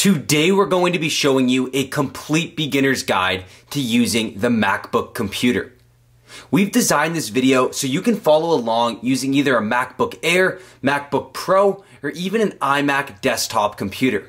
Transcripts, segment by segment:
Today we're going to be showing you a complete beginner's guide to using the MacBook computer. We've designed this video so you can follow along using either a MacBook Air, MacBook Pro, or even an iMac desktop computer.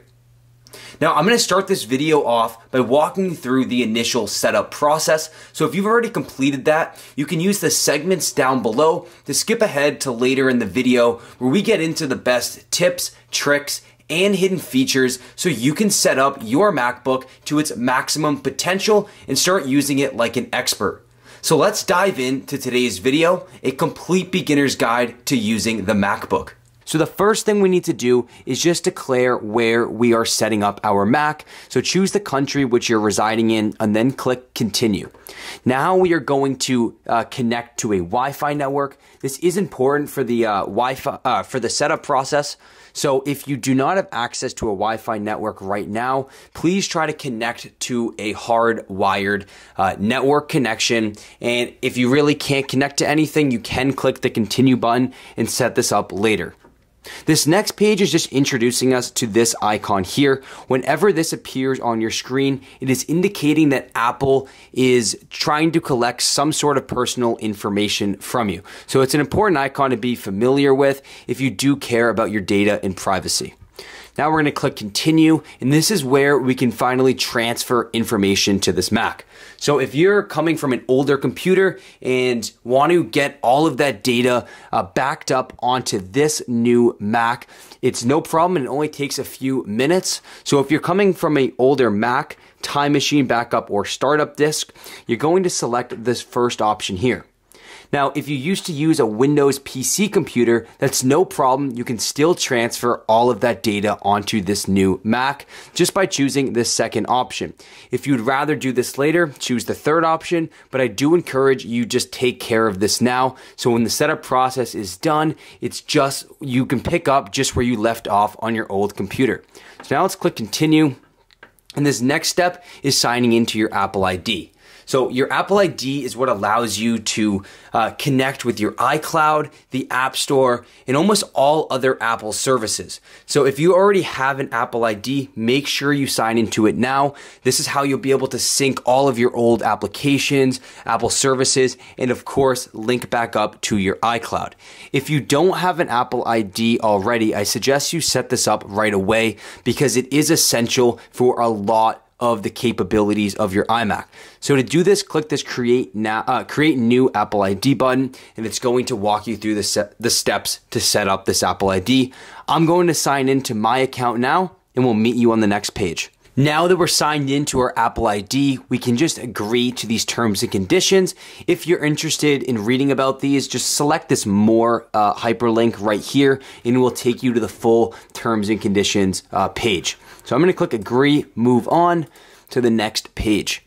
Now I'm going to start this video off by walking you through the initial setup process. So if you've already completed that, you can use the segments down below to skip ahead to later in the video where we get into the best tips, tricks, and hidden features so you can set up your MacBook to its maximum potential and start using it like an expert. So let's dive into today's video, a complete beginner's guide to using the MacBook. So the first thing we need to do is just declare where we are setting up our Mac. So choose the country which you're residing in and then click continue. Now we are going to connect to a Wi-Fi network. This is important for the Wi-Fi for the setup process. So if you do not have access to a Wi-Fi network right now, please try to connect to a hardwired network connection. And if you really can't connect to anything, you can click the continue button and set this up later. This next page is just introducing us to this icon here. Whenever this appears on your screen, it is indicating that Apple is trying to collect some sort of personal information from you. So it's an important icon to be familiar with if you do care about your data and privacy. Now we're going to click continue, and this is where we can finally transfer information to this Mac. So if you're coming from an older computer and want to get all of that data backed up onto this new Mac, it's no problem and it only takes a few minutes. So if you're coming from an older Mac, Time Machine Backup or Startup Disk, you're going to select this first option here. Now, if you used to use a Windows PC computer, that's no problem. You can still transfer all of that data onto this new Mac just by choosing this second option. If you'd rather do this later, choose the third option, but I do encourage you just take care of this now. So when the setup process is done, it's just, you can pick up just where you left off on your old computer. So now let's click continue. And this next step is signing into your Apple ID. So your Apple ID is what allows you to connect with your iCloud, the App Store, and almost all other Apple services. So if you already have an Apple ID, make sure you sign into it now. This is how you'll be able to sync all of your old applications, Apple services, and of course, link back up to your iCloud. If you don't have an Apple ID already, I suggest you set this up right away because it is essential for a lot of the capabilities of your iMac. So to do this, click this create new Apple ID button, and it's going to walk you through the steps to set up this Apple ID. I'm going to sign into my account now, and we'll meet you on the next page. Now that we're signed into our Apple ID, we can just agree to these terms and conditions. If you're interested in reading about these, just select this more hyperlink right here, and it will take you to the full terms and conditions page. So I'm going to click agree, move on to the next page.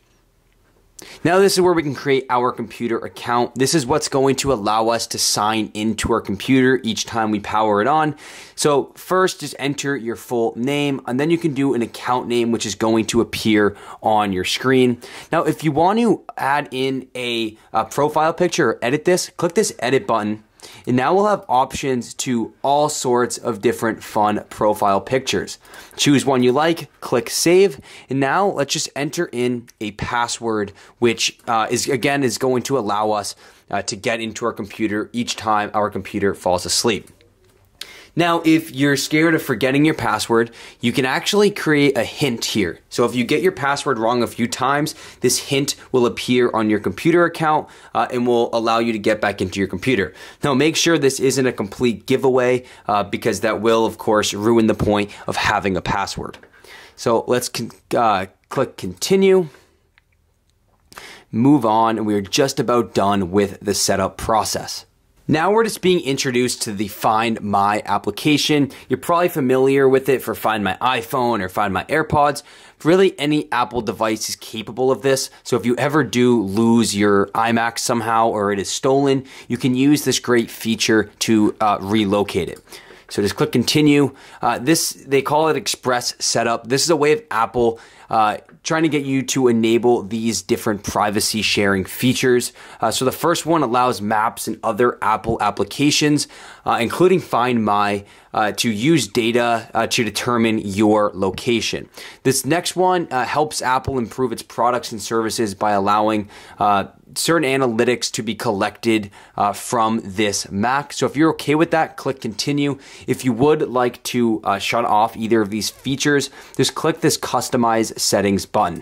Now this is where we can create our computer account. This is what's going to allow us to sign into our computer each time we power it on. So first, just enter your full name, and then you can do an account name, which is going to appear on your screen. Now, if you want to add in a profile picture or edit this, click this edit button. And now we'll have options to all sorts of different fun profile pictures. Choose one you like, click save, and now let's just enter in a password, which is going to allow us to get into our computer each time our computer falls asleep. Now, if you're scared of forgetting your password, you can actually create a hint here. So if you get your password wrong a few times, this hint will appear on your computer account and will allow you to get back into your computer. Now, make sure this isn't a complete giveaway because that will, of course, ruin the point of having a password. So let's click continue, move on, and we're just about done with the setup process. Now we're just being introduced to the Find My application. You're probably familiar with it for Find My iPhone or Find My AirPods. Really, any Apple device is capable of this. So if you ever do lose your iMac somehow or it is stolen, you can use this great feature to relocate it. So just click continue. They call it Express Setup. This is a way of Apple trying to get you to enable these different privacy sharing features. So the first one allows Maps and other Apple applications, including Find My, to use data to determine your location. This next one helps Apple improve its products and services by allowing certain analytics to be collected from this Mac. So if you're okay with that, click continue. If you would like to shut off either of these features, just click this customize settings button.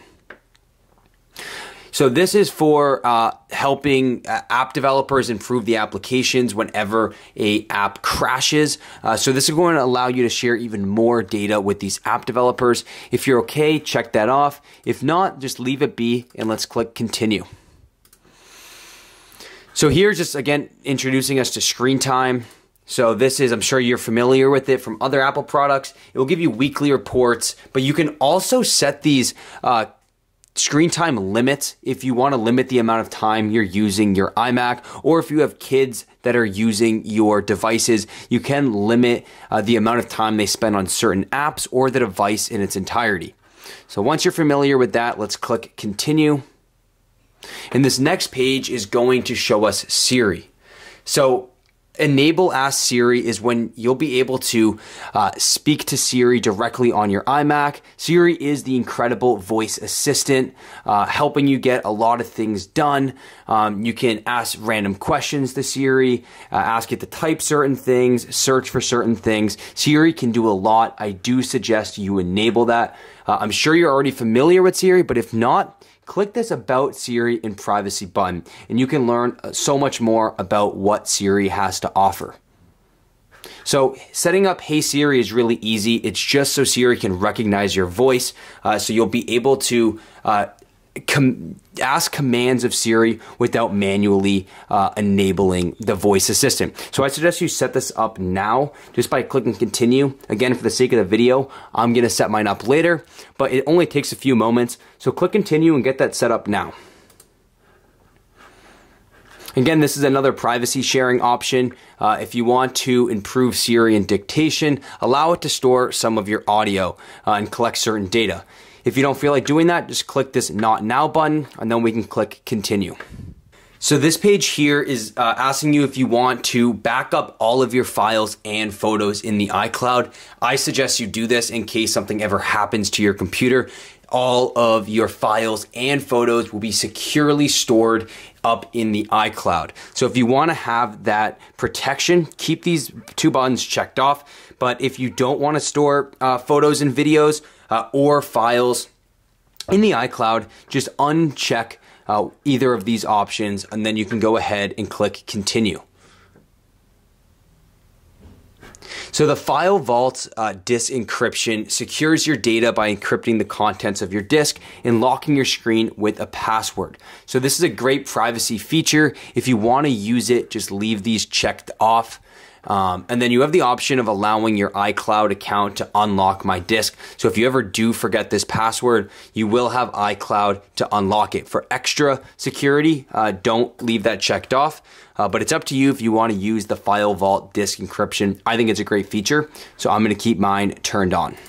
So this is for helping app developers improve the applications whenever a app crashes. So this is going to allow you to share even more data with these app developers. If you're okay, check that off. If not, just leave it be and let's click continue. So here's just again introducing us to screen time. So this is, I'm sure you're familiar with it from other Apple products. It will give you weekly reports, but you can also set these screen time limits if you want to limit the amount of time you're using your iMac, or if you have kids that are using your devices, you can limit the amount of time they spend on certain apps or the device in its entirety. So once you're familiar with that, let's click continue. And this next page is going to show us Siri. So enable Ask Siri is when you'll be able to speak to Siri directly on your iMac. Siri is the incredible voice assistant, helping you get a lot of things done. You can ask random questions to Siri, ask it to type certain things, search for certain things. Siri can do a lot. I do suggest you enable that. I'm sure you're already familiar with Siri, but if not, click this About Siri and Privacy button, and you can learn so much more about what Siri has to offer. So setting up Hey Siri is really easy. It's just so Siri can recognize your voice, so you'll be able to ask commands of Siri without manually enabling the voice assistant. So I suggest you set this up now just by clicking continue. Again, for the sake of the video, I'm going to set mine up later, but it only takes a few moments. So click continue and get that set up now. Again, this is another privacy sharing option. If you want to improve Siri and dictation, allow it to store some of your audio and collect certain data. If you don't feel like doing that, just click this Not Now button, and then we can click Continue. So this page here is asking you if you want to back up all of your files and photos in the iCloud. I suggest you do this in case something ever happens to your computer. All of your files and photos will be securely stored up in the iCloud. So if you want to have that protection, keep these two buttons checked off. But if you don't want to store photos and videos or files in the iCloud, just uncheck either of these options, and then you can go ahead and click Continue. So the File Vault's disk encryption secures your data by encrypting the contents of your disk and locking your screen with a password. So this is a great privacy feature. If you want to use it, just leave these checked off. And then you have the option of allowing your iCloud account to unlock my disk. So if you ever do forget this password, you will have iCloud to unlock it. For extra security, don't leave that checked off. But it's up to you if you want to use the File Vault disk encryption. I think it's a great feature, so I'm going to keep mine turned on.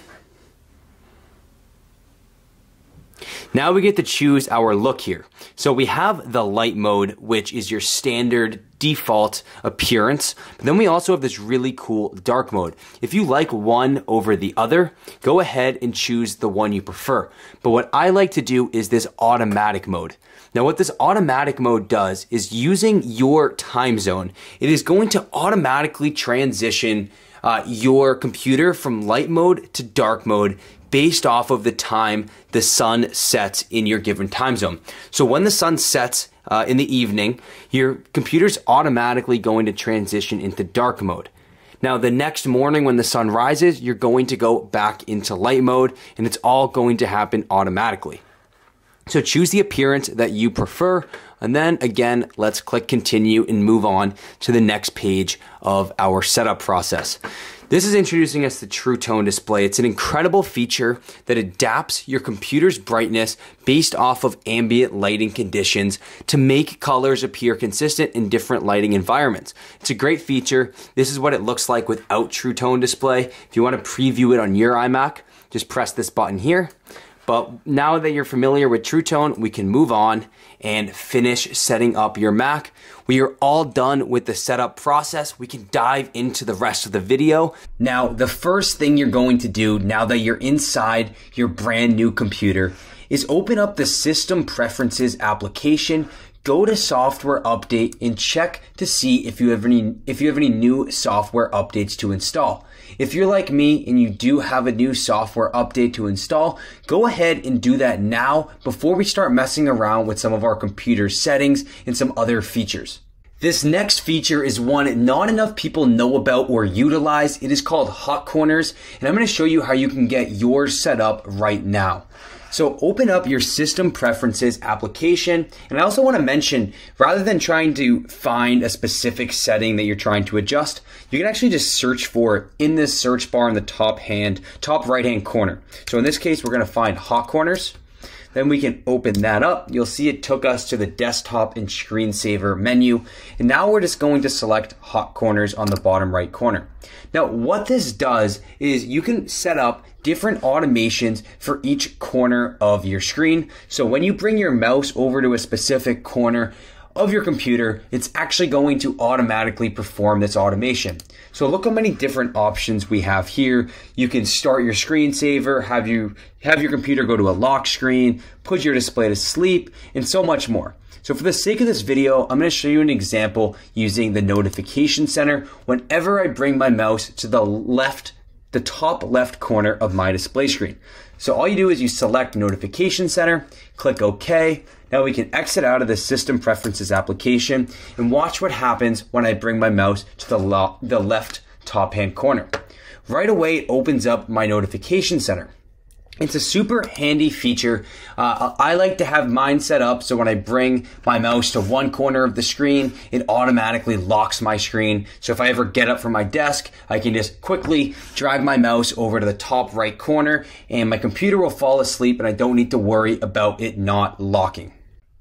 Now we get to choose our look here. So we have the light mode, which is your standard default appearance. But then we also have this really cool dark mode. If you like one over the other, go ahead and choose the one you prefer. But what I like to do is this automatic mode. Now what this automatic mode does is, using your time zone, it is going to automatically transition your computer from light mode to dark mode based off of the time the sun sets in your given time zone. So when the sun sets in the evening, your computer's automatically going to transition into dark mode. Now the next morning when the sun rises, you're going to go back into light mode, and it's all going to happen automatically. So choose the appearance that you prefer, and then again, let's click continue and move on to the next page of our setup process. This is introducing us to True Tone Display. It's an incredible feature that adapts your computer's brightness based off of ambient lighting conditions to make colors appear consistent in different lighting environments. It's a great feature. This is what it looks like without True Tone Display. If you want to preview it on your iMac, just press this button here. But now that you're familiar with True Tone, we can move on and finish setting up your Mac. We are all done with the setup process. We can dive into the rest of the video. Now, the first thing you're going to do now that you're inside your brand new computer is open up the System Preferences application, go to Software Update, and check to see if you have any new software updates to install. If you're like me and you do have a new software update to install, go ahead and do that now before we start messing around with some of our computer settings and some other features. This next feature is one not enough people know about or utilize. It is called Hot Corners, and I'm going to show you how you can get yours set up right now. So open up your System Preferences application, and I also want to mention, rather than trying to find a specific setting that you're trying to adjust, you can actually just search for it in this search bar in the top right hand corner. So in this case, we're going to find Hot Corners. Then we can open that up. You'll see it took us to the desktop and screensaver menu. And now we're just going to select Hot Corners on the bottom right corner. Now, what this does is you can set up different automations for each corner of your screen. So when you bring your mouse over to a specific corner of your computer, it's actually going to automatically perform this automation. So look how many different options we have here. You can start your screensaver, have your computer go to a lock screen, put your display to sleep, and so much more. So for the sake of this video, I'm going to show you an example using the notification center whenever I bring my mouse to the top left corner of my display screen. So all you do is you select Notification Center, click OK. Now we can exit out of the System Preferences application and watch what happens when I bring my mouse to the left top hand corner. Right away, it opens up my Notification Center. It's a super handy feature. I like to have mine set up so when I bring my mouse to one corner of the screen, it automatically locks my screen. So if I ever get up from my desk, I can just quickly drag my mouse over to the top right corner and my computer will fall asleep and I don't need to worry about it not locking.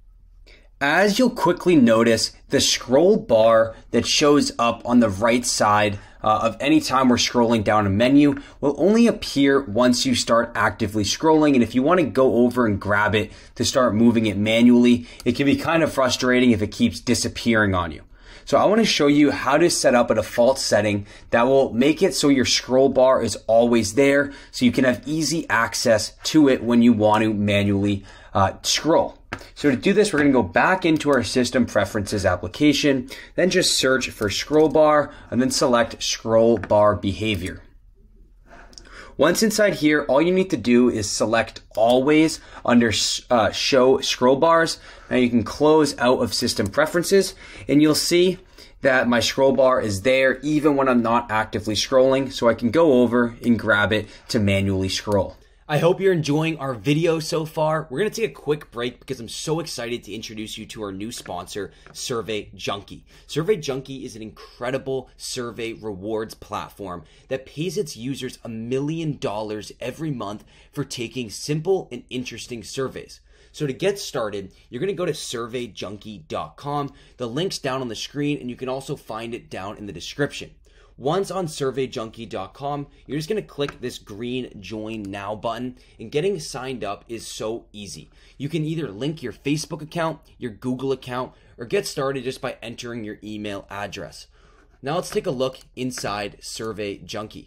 As you'll quickly notice, the scroll bar that shows up on the right side of any time we're scrolling down a menu will only appear once you start actively scrolling. And if you want to go over and grab it to start moving it manually, it can be kind of frustrating if it keeps disappearing on you. So I want to show you how to set up a default setting that will make it so your scroll bar is always there so you can have easy access to it when you want to manually scroll. So to do this, we're going to go back into our System Preferences application, then just search for scroll bar and then select scroll bar behavior. Once inside here, all you need to do is select always under show scroll bars. Now you can close out of System Preferences and you'll see that my scroll bar is there even when I'm not actively scrolling. So I can go over and grab it to manually scroll. I hope you're enjoying our video so far. We're going to take a quick break because I'm so excited to introduce you to our new sponsor, Survey Junkie. Survey Junkie is an incredible survey rewards platform that pays its users $1 million every month for taking simple and interesting surveys. So to get started, you're going to go to surveyjunkie.com. The link's down on the screen and you can also find it down in the description. Once on surveyjunkie.com, you're just going to click this green Join Now button, and getting signed up is so easy. You can either link your Facebook account, your Google account, or get started just by entering your email address. Now let's take a look inside Survey Junkie.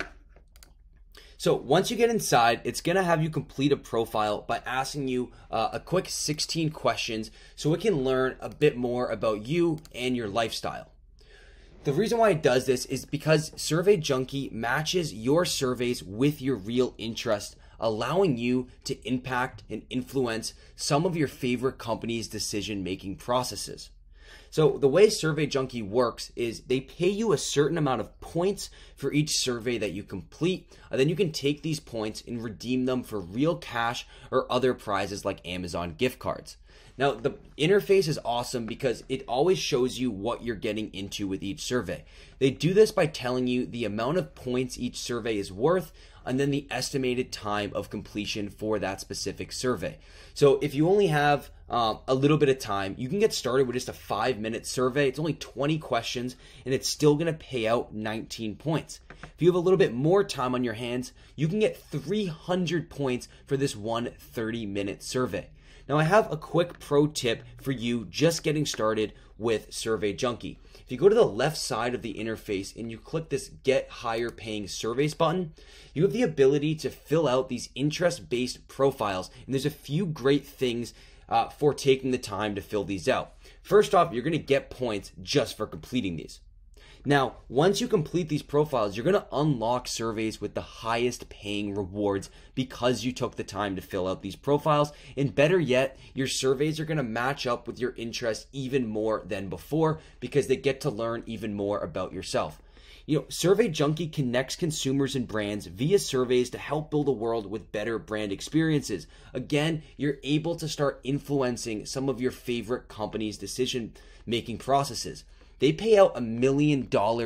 So once you get inside, it's going to have you complete a profile by asking you a quick 16 questions so it can learn a bit more about you and your lifestyle. The reason why it does this is because Survey Junkie matches your surveys with your real interest, allowing you to impact and influence some of your favorite companies' decision-making processes. So the way Survey Junkie works is they pay you a certain amount of points for each survey that you complete, and then you can take these points and redeem them for real cash or other prizes like Amazon gift cards. Now, the interface is awesome because it always shows you what you're getting into with each survey. They do this by telling you the amount of points each survey is worth and then the estimated time of completion for that specific survey. So if you only have a little bit of time, you can get started with just a 5-minute survey. It's only 20 questions, and it's still going to pay out 19 points. If you have a little bit more time on your hands, you can get 300 points for this one 30-minute survey. Now, I have a quick pro tip for you just getting started with Survey Junkie. If you go to the left side of the interface and you click this Get Higher Paying Surveys button, you have the ability to fill out these interest-based profiles, and there's a few great things for taking the time to fill these out. First off, you're going to get points just for completing these. Now, once you complete these profiles, you're going to unlock surveys with the highest paying rewards because you took the time to fill out these profiles. And better yet, your surveys are going to match up with your interests even more than before because they get to learn even more about yourself. Survey Junkie connects consumers and brands via surveys to help build a world with better brand experiences. Again, you're able to start influencing some of your favorite companies' decision-making processes. They pay out $1 million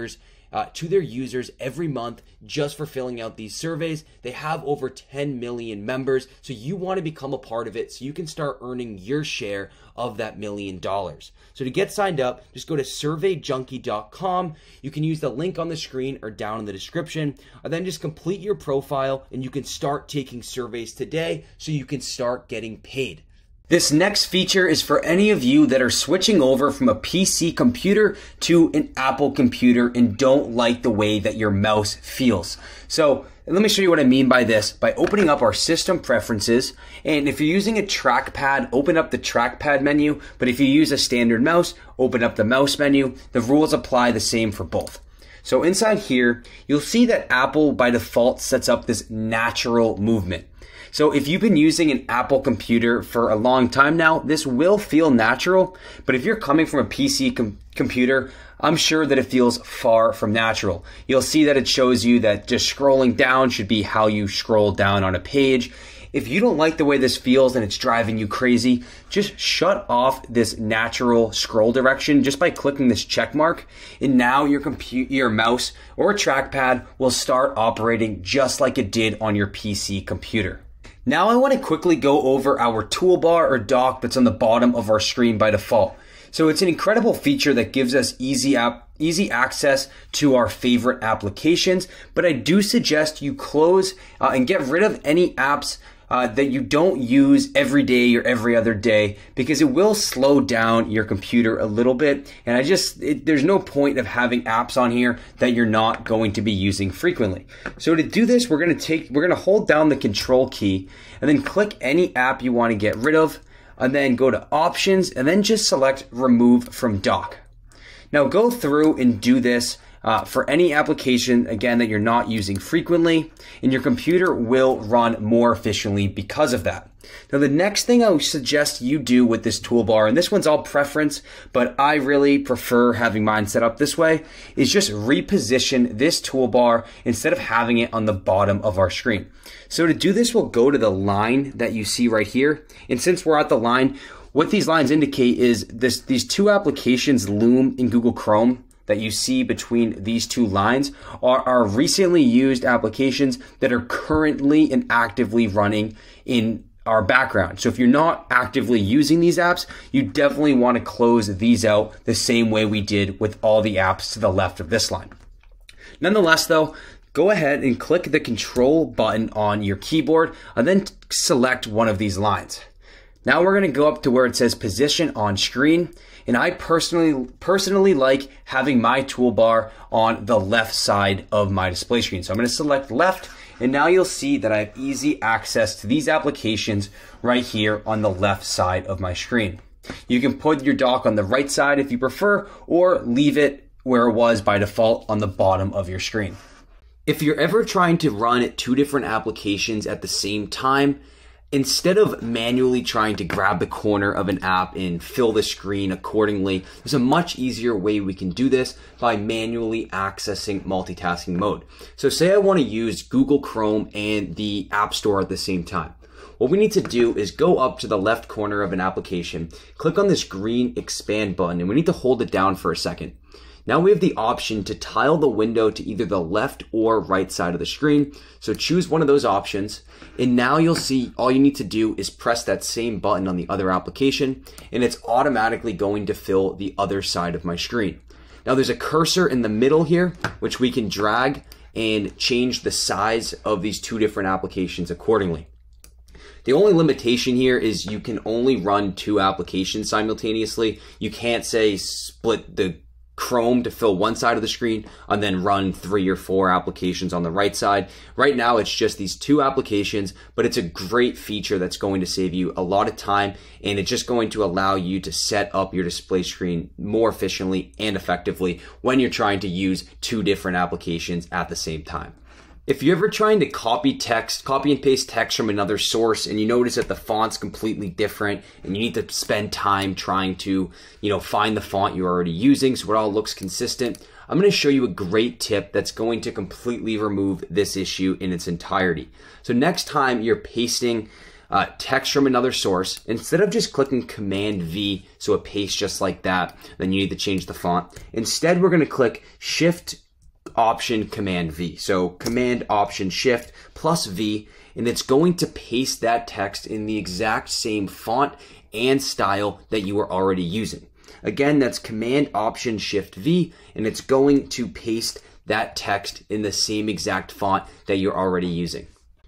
to their users every month just for filling out these surveys. They have over 10 million members, so you want to become a part of it so you can start earning your share of that $1 million. So to get signed up, just go to surveyjunkie.com. You can use the link on the screen or down in the description, or then just complete your profile and you can start taking surveys today so you can start getting paid. This next feature is for any of you that are switching over from a PC computer to an Apple computer and don't like the way that your mouse feels. So let me show you what I mean by this. By opening up our system preferences, and if you're using a trackpad, open up the trackpad menu, but if you use a standard mouse, open up the mouse menu. The rules apply the same for both. So inside here, you'll see that Apple by default sets up this natural movement. So if you've been using an Apple computer for a long time now, this will feel natural, but if you're coming from a PC computer, I'm sure that it feels far from natural. You'll see that it shows you that just scrolling down should be how you scroll down on a page. If you don't like the way this feels and it's driving you crazy, just shut off this natural scroll direction just by clicking this check mark, and now your mouse or trackpad will start operating just like it did on your PC computer. Now I want to quickly go over our toolbar or dock that's on the bottom of our screen by default. So it's an incredible feature that gives us easy access to our favorite applications, but I do suggest you close and get rid of any apps that you don't use every day or every other day, because it will slow down your computer a little bit. And there's no point of having apps on here that you're not going to be using frequently. So to do this, we're going to hold down the control key and then click any app you want to get rid of, and then go to options and then just select remove from dock. Now go through and do this for any application, again, that you're not using frequently, and your computer will run more efficiently because of that. Now, the next thing I would suggest you do with this toolbar, and this one's all preference, but I really prefer having mine set up this way, is just reposition this toolbar instead of having it on the bottom of our screen. So to do this, we'll go to the line that you see right here, and since we're at the line, what these lines indicate is these two applications, Loom and Google Chrome, that you see between these two lines are recently used applications that are currently and actively running in our background. So if you're not actively using these apps, you definitely want to close these out the same way we did with all the apps to the left of this line. Nonetheless though, go ahead and click the control button on your keyboard and then select one of these lines. Now we're going to go up to where it says position on screen, and I personally like having my toolbar on the left side of my display screen. So I'm going to select left, and now you'll see that I have easy access to these applications right here on the left side of my screen. You can put your dock on the right side if you prefer, or leave it where it was by default on the bottom of your screen. If you're ever trying to run 2 different applications at the same time, instead of manually trying to grab the corner of an app and fill the screen accordingly, there's a much easier way we can do this by manually accessing multitasking mode. So say I want to use Google Chrome and the App Store at the same time. What we need to do is go up to the left corner of an application, click on this green expand button, and we need to hold it down for a second. Now we have the option to tile the window to either the left or right side of the screen. So choose one of those options. And now you'll see all you need to do is press that same button on the other application, and it's automatically going to fill the other side of my screen. Now there's a cursor in the middle here, which we can drag and change the size of these two different applications accordingly. The only limitation here is you can only run two applications simultaneously. You can't say split the Chrome to fill one side of the screen and then run 3 or 4 applications on the right side. Right now it's just these two applications, but it's a great feature that's going to save you a lot of time, and it's just going to allow you to set up your display screen more efficiently and effectively when you're trying to use 2 different applications at the same time. If you're ever trying to copy and paste text from another source, and you notice that the font's completely different and you need to spend time trying to, find the font you're already using so it all looks consistent, I'm going to show you a great tip that's going to completely remove this issue in its entirety. So next time you're pasting text from another source, instead of just clicking Command V so it pastes just like that, then you need to change the font. Instead, we're going to click Shift Option Command V. So Command Option Shift plus V, and it's going to paste that text in the exact same font and style that you were already using. Again, that's Command Option Shift V, and it's going to paste that text in the same exact font that you're already using.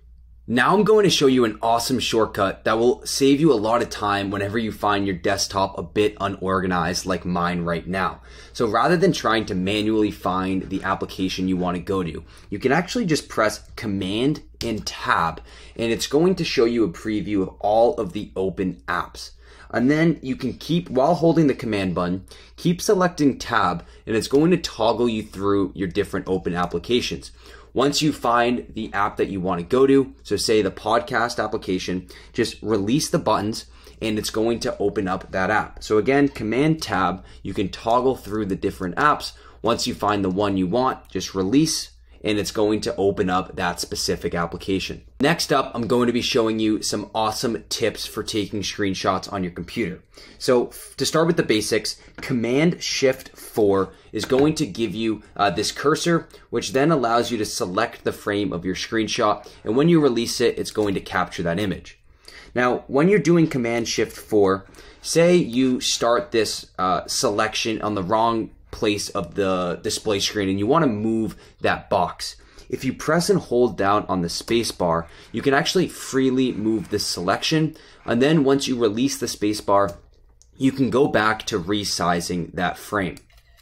Now I'm going to show you an awesome shortcut that will save you a lot of time whenever you find your desktop a bit unorganized like mine right now. So rather than trying to manually find the application you want to go to, you can actually just press Command and Tab, and it's going to show you a preview of all of the open apps. And then you can keep, while holding the command button, keep selecting Tab, and it's going to toggle you through your different open applications. Once you find the app that you want to go to, so say the podcast application, just release the buttons and it's going to open up that app. So again, Command Tab, you can toggle through the different apps. Once you find the one you want, just release and it's going to open up that specific application. Next up, I'm going to be showing you some awesome tips for taking screenshots on your computer. So to start with the basics, Command Shift 4 is going to give you this cursor, which then allows you to select the frame of your screenshot. And when you release it, it's going to capture that image. Now, when you're doing Command Shift 4, say you start this selection on the wrong place of the display screen and you want to move that box. If you press and hold down on the space bar, you can actually freely move this selection, and then once you release the space bar, you can go back to resizing that frame.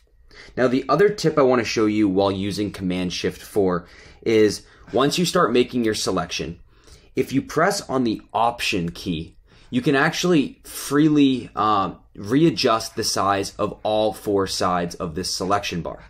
Now the other tip I want to show you while using Command Shift 4 is once you start making your selection, if you press on the Option key, you can actually freely readjust the size of all 4 sides of this selection bar.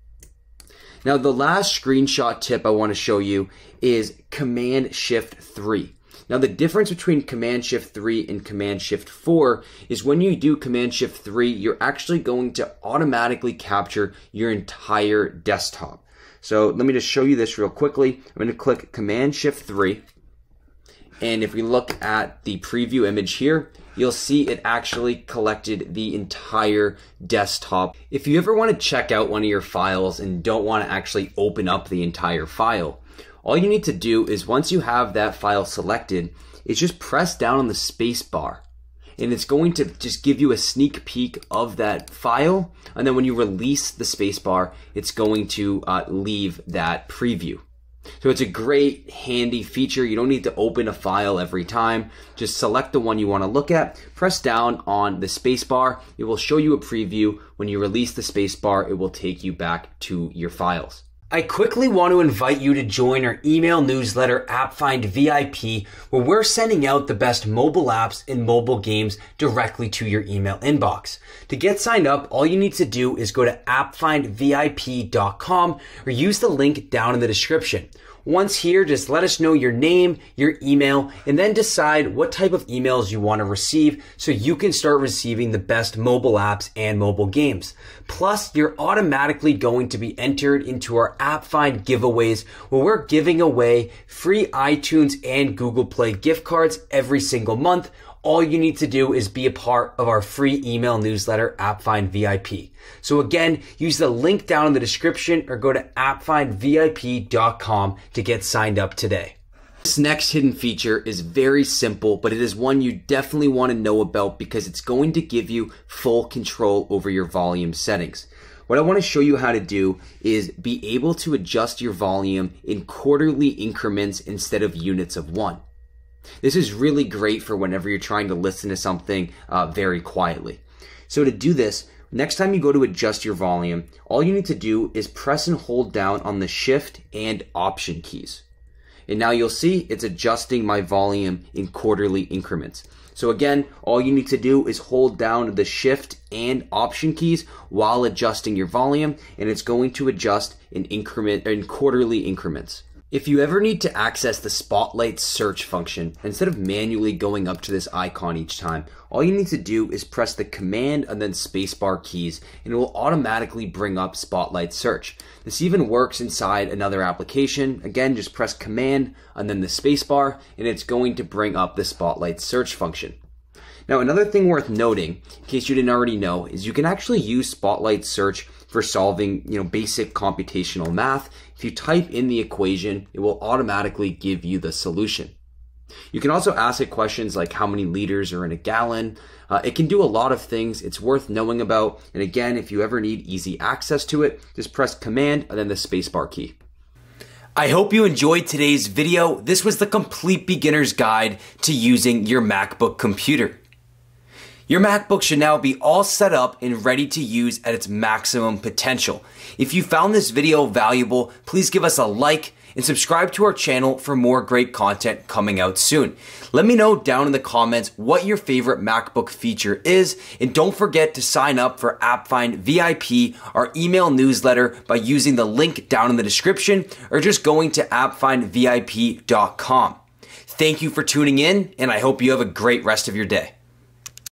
Now the last screenshot tip I want to show you is Command Shift 3. Now the difference between Command Shift 3 and Command Shift 4 is when you do Command Shift 3, you're actually going to automatically capture your entire desktop. So let me just show you this real quickly. I'm going to click Command Shift 3. And if we look at the preview image here, you'll see it actually collected the entire desktop. If you ever want to check out one of your files and don't want to actually open up the entire file, all you need to do is once you have that file selected, is just press down on the space bar. And it's going to just give you a sneak peek of that file. And then when you release the space bar, it's going to leave that preview. So it's a great handy feature. You don't need to open a file every time. Just select the one you want to look at, press down on the spacebar. It will show you a preview. When you release the spacebar, it will take you back to your files. I quickly want to invite you to join our email newsletter AppFind VIP, where we're sending out the best mobile apps and mobile games directly to your email inbox. To get signed up, all you need to do is go to appfindvip.com or use the link down in the description. Once here, just let us know your name, your email, and then decide what type of emails you want to receive so you can start receiving the best mobile apps and mobile games. Plus, you're automatically going to be entered into our AppFind giveaways, where we're giving away free iTunes and Google Play gift cards every single month, all you need to do is be a part of our free email newsletter, AppFind VIP. So again, use the link down in the description or go to appfindvip.com to get signed up today. This next hidden feature is very simple, but it is one you definitely want to know about because it's going to give you full control over your volume settings. What I want to show you how to do is be able to adjust your volume in quarterly increments instead of units of one. This is really great for whenever you're trying to listen to something very quietly. So to do this, next time you go to adjust your volume, all you need to do is press and hold down on the Shift and Option keys. And now you'll see it's adjusting my volume in quarterly increments. So again, all you need to do is hold down the Shift and Option keys while adjusting your volume, and it's going to adjust in quarterly increments. If you ever need to access the Spotlight search function, instead of manually going up to this icon each time, all you need to do is press the Command and then spacebar keys, and it will automatically bring up Spotlight search. This even works inside another application. Again, just press Command and then the spacebar, and it's going to bring up the Spotlight search function. Now, another thing worth noting, in case you didn't already know, is you can actually use Spotlight search for solving, basic computational math. If you type in the equation, it will automatically give you the solution. You can also ask it questions like how many liters are in a gallon. It can do a lot of things it's worth knowing about. And again, if you ever need easy access to it, just press Command and then the spacebar key. I hope you enjoyed today's video. This was the complete beginner's guide to using your MacBook computer. Your MacBook should now be all set up and ready to use at its maximum potential. If you found this video valuable, please give us a like and subscribe to our channel for more great content coming out soon. Let me know down in the comments what your favorite MacBook feature is, and don't forget to sign up for AppFind VIP, our email newsletter, by using the link down in the description or just going to appfindvip.com. Thank you for tuning in, and I hope you have a great rest of your day.